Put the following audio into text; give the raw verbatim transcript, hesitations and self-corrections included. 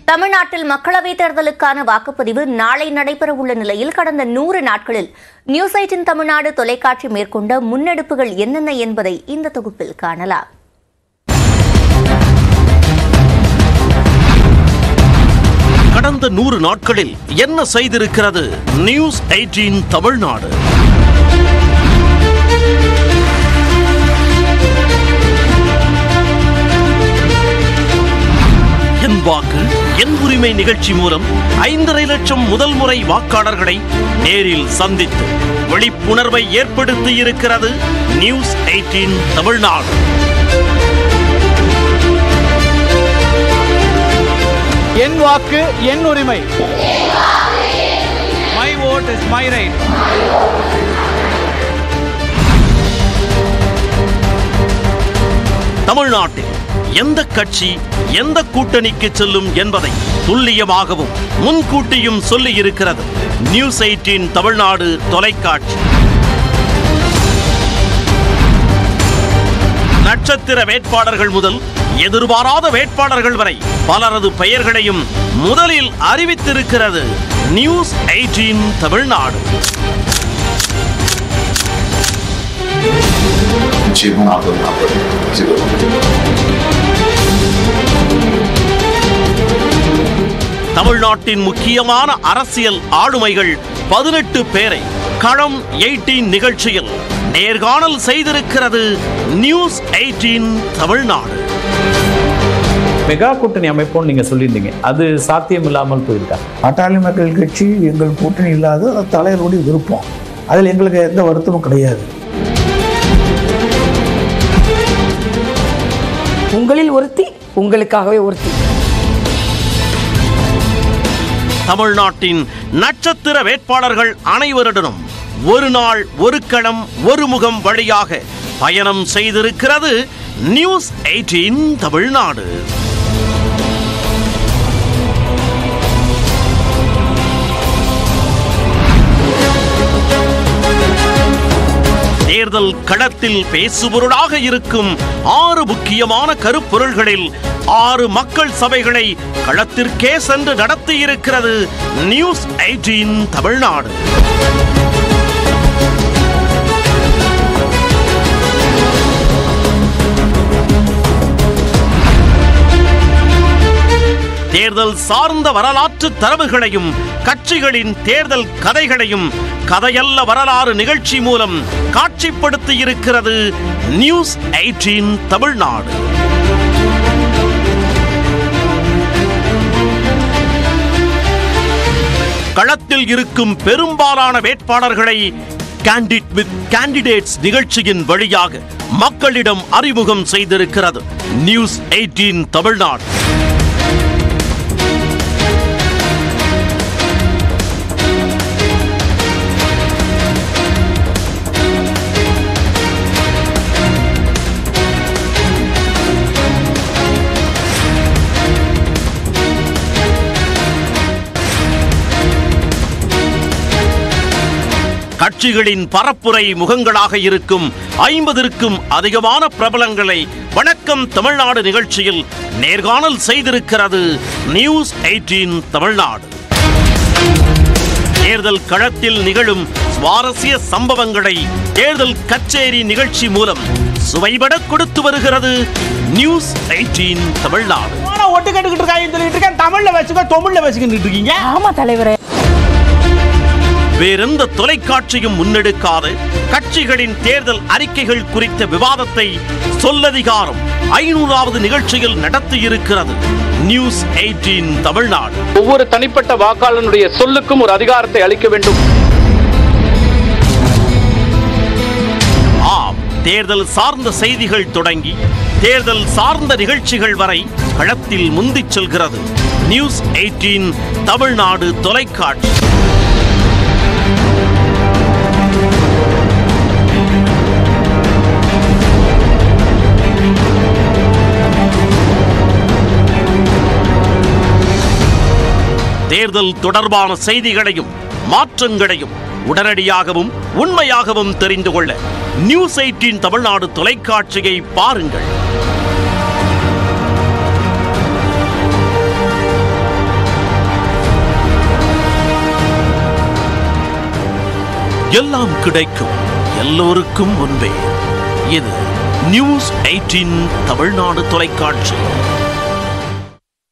தமிழ்நாட்டில் மக்களவைத் தேர்தலுக்கான வாக்குப்பதிவு நாளை நடைபெறவுள்ள நிலையில் கடந்த நூறு நாட்களில் நியூஸ் எய்ட்டீன் தமிழ்நாடு தொலைக்காட்சி மேற்கொண்ட முன்னெடுப்புகள் என்னென்ன என்பதை இந்த தொகுப்பில் காணலாம். கடந்த நூறு நாட்களில் என்ன செய்திருக்கிறது நியூஸ் எய்ட்டீன் தமிழ்நாடு? என் வாக்கு என் உரிமை நிகழ்ச்சி மூலம் ஐந்தரை லட்சம் முதல் முறை வாக்காளர்களை நேரில் சந்தித்து விழிப்புணர்வை ஏற்படுத்தி இருக்கிறது நியூஸ் எய்ட்டீன் தமிழ்நாடு. என் வாக்கு என் உரிமை. My vote is my right. தமிழ்நாட்டில் எந்த கட்சி எந்த கூட்டணிக்கு செல்லும் என்பதை துல்லியமாகவும் முன்கூட்டியும் சொல்லி இருக்கிறது நியூஸ் எய்ட்டீன் தமிழ்நாடு தொலைக்காட்சி. நட்சத்திர வேட்பாளர்கள் முதல் எதிர்பாராத வேட்பாளர்கள் வரை பலரது பெயர்களையும் முதலில் அறிவித்திருக்கிறது நியூஸ் எய்ட்டீன் தமிழ்நாடு. தமிழ்நாட்டின் முக்கியமான அரசியல் ஆளுமைகள் பதினெட்டு பேரை களம் எய்ட்டீன் நிகழ்ச்சியில் நேர்காணல் செய்திருக்கிறது நியூஸ் எய்ட்டீன் தமிழ்நாடு. மெகா கூட்டணி அமைப்போம் நீங்க சொல்லியிருந்தீங்க, அது சாத்தியம் இல்லாமல் போயிருக்கா? பாட்டாளி மக்கள் கட்சி எங்கள் கூட்டணி இல்லாத தலைவருடைய விருப்பம், அதில் எங்களுக்கு எந்த வருத்தமும் கிடையாது. உங்களில் ஒருத்தி, உங்களுக்காகவே ஒருத்தி. தமிழ்நாட்டின் நட்சத்திர வேட்பாளர்கள் அனைவருடனும் ஒரு நாள் ஒரு களம் ஒரு முகம் வழியாக பயணம் செய்திருக்கிறது நியூஸ் எய்ட்டீன் தமிழ்நாடு. தேர்தல் களத்தில் பேசுபொருளாக இருக்கும் ஆறு முக்கியமான கருப்பொருள்களில் ஆறு மக்கள் சபைகளை களத்திற்கே சென்று நடத்தியிருக்கிறது நியூஸ் எய்ட்டீன் தமிழ்நாடு. தேர்தல் சார்ந்த வரலாற்று தரவுகளையும் கட்சிகளின் தேர்தல் கதைகளையும் கதையல்ல வரலாறு நிகழ்ச்சி மூலம் காட்சிப்படுத்தி இருக்கிறது நியூஸ் எய்ட்டீன் தமிழ்நாடு. களத்தில் இருக்கும் பெரும்பாலான வேட்பாளர்களை கேண்டிட் வித் கேண்டிடேட்ஸ் நிகழ்ச்சியின் வழியாக மக்களிடம் அறிமுகம் செய்திருக்கிறது நியூஸ் எய்ட்டீன் தமிழ்நாடு. கட்சிகளின் பரப்புரை முகங்களாக இருக்கும் ஐம்பதற்கும் அதிகமான பிரபலங்களை வணக்கம் தமிழ்நாடு நிகழ்ச்சியில் நேர்காணல் செய்திருக்கிறது நியூஸ் எய்ட்டீன் தமிழ்நாடு. தேர்தல் களத்தில் நிகழும் சுவாரஸ்ய சம்பவங்களை தேர்தல் கச்சேரி நிகழ்ச்சி மூலம் சுவைபட கொடுத்து வருகிறது நியூஸ் எய்ட்டீன் தமிழ்நாடு. ஒட்டு கேட்டுக்கிட்டு இருக்காங்க, தமிழ்ல வச்சுக்க தமிழ்ல வச்சுக்கிட்டு இருக்கீங்க. ஆமா தலைவரே. வேறெந்த தொலைக்காட்சியும் முன்னெடுக்காத கட்சிகளின் தேர்தல் அறிக்கைகள் குறித்த விவாதத்தை சொல்லதிகாரம் ஐநூறாவது நிகழ்ச்சியில் நடத்தியிருக்கிறது நியூஸ் எய்ட்டீன் தமிழ்நாடு. ஒவ்வொரு தனிப்பட்ட வாக்காளனுடைய சொல்லுக்கும் ஒரு அதிகாரத்தை அளிக்க வேண்டும். ஆம், தேர்தல் சார்ந்த செய்திகள் தொடங்கி தேர்தல் சார்ந்த நிகழ்ச்சிகள் வரை களத்தில் முந்திச் செல்கிறது நியூஸ் எய்ட்டீன் தமிழ்நாடு தொலைக்காட்சி. தேர்தல் தொடர்பான செய்திகளையும் மாற்றங்களையும் உடனடியாகவும் உண்மையாகவும் தெரிந்து கொள்ள நியூஸ் எய்ட்டீன் தமிழ்நாடு தொலைக்காட்சியை பாருங்கள். எல்லாம் கிடைக்கும் எல்லோருக்கும் முன்பே இது நியூஸ் எய்ட்டீன் தமிழ்நாடு தொலைக்காட்சி.